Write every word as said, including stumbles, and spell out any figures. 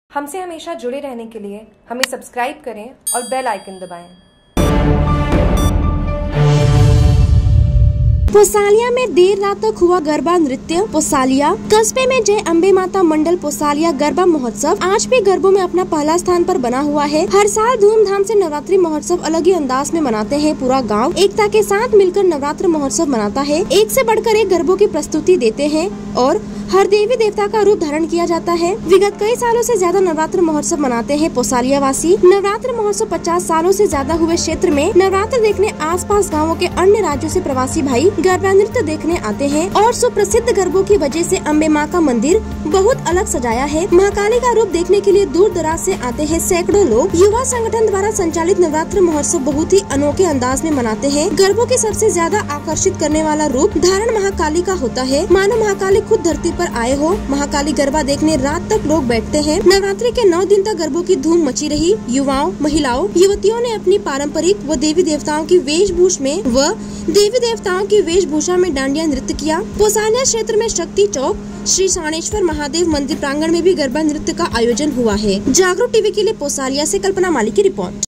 हमसे हमेशा जुड़े रहने के लिए हमें सब्सक्राइब करें और बेल आइकन दबाएं। पोसालिया में देर रात तक हुआ गरबा नृत्य। पोसालिया कस्बे में जय अम्बे माता मंडल पोसालिया गरबा महोत्सव आज भी गरबों में अपना पहला स्थान पर बना हुआ है। हर साल धूमधाम से नवरात्रि महोत्सव अलग ही अंदाज में मनाते हैं। पूरा गांव एकता के साथ मिलकर नवरात्र महोत्सव मनाता है। एक से बढ़कर एक गरबों की प्रस्तुति देते हैं और हर देवी देवता का रूप धारण किया जाता है। विगत कई सालों से ज्यादा नवरात्र महोत्सव मनाते हैं पोसालिया वासी। नवरात्र महोत्सव पचास सालों से ज्यादा हुए क्षेत्र में नवरात्र देखने आसपास गांवों के अन्य राज्यों से प्रवासी भाई गरबा नृत्य देखने आते हैं और सुप्रसिद्ध गरबों की वजह से अम्बे माँ का मंदिर बहुत अलग सजाया है। महाकाली का रूप देखने के लिए दूर दराज से आते हैं सैकड़ों लोग। युवा संगठन द्वारा संचालित नवरात्र महोत्सव बहुत ही अनोखे अंदाज में मनाते हैं। गरबों के सबसे ज्यादा आकर्षित करने वाला रूप धारण महाकाली का होता है, मानो महाकाली खुद धरती पर आए हो। महाकाली गरबा देखने रात तक लोग बैठते हैं। नवरात्रि के नौ दिन तक गरबों की धूम मची रही। युवाओं, महिलाओं, युवतियों ने अपनी पारंपरिक व देवी देवताओं की वेशभूषा में व देवी देवताओं की वेशभूषा में डांडिया नृत्य किया। पोसालिया क्षेत्र में शक्ति चौक श्री साणेश्वर महादेव मंदिर प्रांगण में भी गरबा नृत्य का आयोजन हुआ है। जागरूक टीवी के लिए पोसालिया से कल्पना माली की रिपोर्ट।